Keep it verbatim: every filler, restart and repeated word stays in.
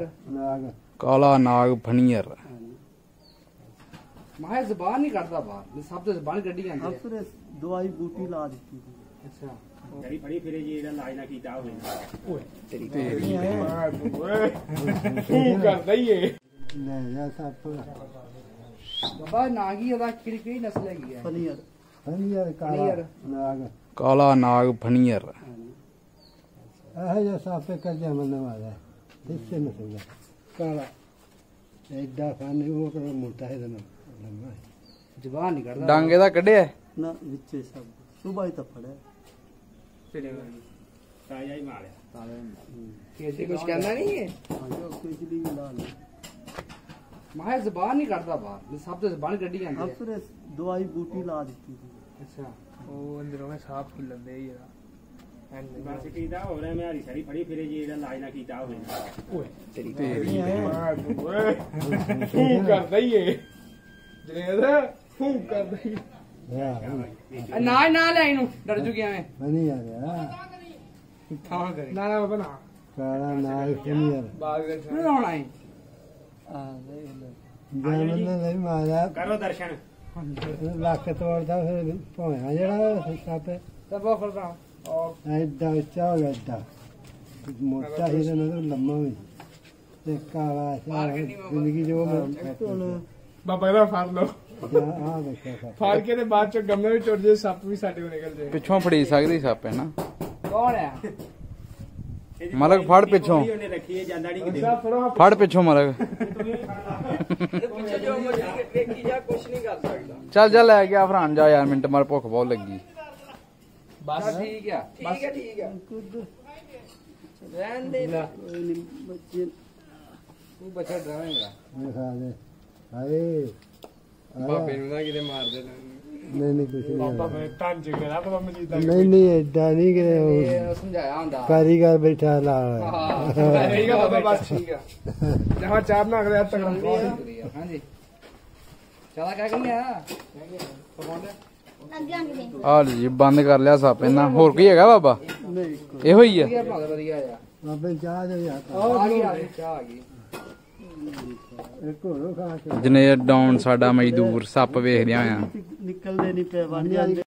नाग काला नाग फणियर मां जबान नहीं करता बाहर सब तो जबान कड्डी जांदी है फिर दवाई बूटी ला दी अच्छा बड़ी बड़ी फिरे जी जेड़ा इलाज ना कीता होवे ओए तेरी तू करदा ही है ले जा सब बाबा नागी दा किड़ी किड़ी नस्ल है फनियर फनियर काला नाग काला नाग फणियर ਇਹ ਜਿਹਾ ਸਾਪੇ ਕਰਜਾ ਮੰਨ ਵਾਲਾ इससे न समझा काला एडा खाने वो कर मोटा है ना लम्बा जबान नहीं करता डांगे दा कड्ढिया ना विचे सब सुबह ही तो पड़े ताजा ही मारे कैसे कुछ कहना नहीं है जो पिछली ला ली मां जबान नहीं करता बाहर सब तो जबान कड्डी जांदी है फिर दवाई बूटी ला दी अच्छा वो अंदरों में सांप खुलंदे यार बस कीता हो रहा मैं हरी सारी फड़ी फिरे जी जेड़ा इलाज ना कीता होवे ओए तेरी तू करदा ही है जनेद तू करदा ही ना ना ले इनु डर चुकिया मैं बनी आ गया था करे ना ना बना काला नाग फनियर बाग नहीं होना है आ जामन ने नहीं मारा करो दर्शन ਲੱਕ ਤੋੜਦਾ ਫਿਰ ਭੋਇਆ ਜਿਹੜਾ ਸਾਪੇ तब फल रहा और ਐਡਾ ਉੱਚਾ ਹੋ ਗਿਆ ਐਡਾ ਮੋਟਾ ਹੀ ਤੇ ਨਾ ਲੰਮਾ ਵੀ ਤੇ ਕਾਲਾ ਸ਼ਾਹ ਜ਼ਿੰਦਗੀ ਜੋ ਮੈਂ ਬਾਬਾ ਇਹਦਾ ਫੜ ਲਓ ਆ ਦੇਖਿਆ ਸਾ ਫੜ ਕੇ ਤੇ ਬਾਅਦ ਚ ਗਮਲੇ ਵਿੱਚ ਉੱਡ ਜੇ ਸੱਪ ਵੀ ਸਾਡੇ ਕੋਲ ਨਿਕਲ ਜਾਏ ਪਿੱਛੋਂ ਫੜੀ ਸਕਦੀ ਸੱਪ ਹੈ ਨਾ कौन है ਮਲਕ ਫੜ ਪਿੱਛੋਂ ਉਹਨੇ ਰੱਖੀ ਹੈ ਜਾਂਦਾ ਨਹੀਂ ਕਿਤੇ ਸੱਪ ਫੜੋ ਫੜ ਪਿੱਛੋਂ ਮਲਕ पीछे जो मर्जी देखी जा कुछ नहीं कर सकता ਚੱਲ ਜਾ ਲੈ ਗਿਆ ਭਰਾਨ ਜਾ ਯਾਰ ਮਿੰਟ ਮਾਰ ਭੁੱਖ ਬਹੁਤ ਲੱਗੀ ਬਸ ठीक है ठीक है ठीक है रहन दे ਬੱਚੇ तू बच्चा डराएगा ਮੈਂ ਖਾ ਲੈ ਹਾਏ ਬਾਬੇ ਨੂੰ ਨਾ ਕਿਤੇ ਮਾਰ ਦੇਣਾ ਨਹੀਂ ਨਹੀਂ ਕੁਛ ਬਾਬਾ ਨਹੀਂ ਮੈਂ ਤੰਜ ਗਿਆ ਪਤਾ ਮਜੀਦਾ ਨਹੀਂ ਨਹੀਂ ਐਡਾ ਨਹੀਂ ਕਿ ये समझाया हुंदा ਕਾਰੀਗਰ ਬੈਠਾ ਲਾ हां ਠੀਕ ਆ ਬਾਬਾ ਬਸ ਠੀਕ ਆ ਜਹਾਂ ਚਾਰ ਨਾ ਅਗਲੇ ਤੱਕ हां जी चला क्या कहीं है ਆ ਜੀ ਬੰਦ ਕਰ ਲਿਆ ਸੱਪ ਇਹਨਾਂ ਹੋਰ ਕੀ ਹੈਗਾ ਬਾਬਾ ਨਹੀਂ ਇਹੋ ਹੀ ਆ बढ़िया भाग बढ़िया आ ਬਾਬੇ ਚਾਹ ਦੇ ਯਾਰ आ गई आ गई चाह आ गई ਇੱਕ ਹੋਰ ਖਾ ਕੇ ਜਨੇਰ ਡਾਊਨ ਸਾਡਾ ਮਜ਼ਦੂਰ ਸੱਪ ਵੇਖਦਿਆਂ ਆ ਨਿਕਲਦੇ ਨਹੀਂ ਪਏ ਬਣ ਜਾਂਦੇ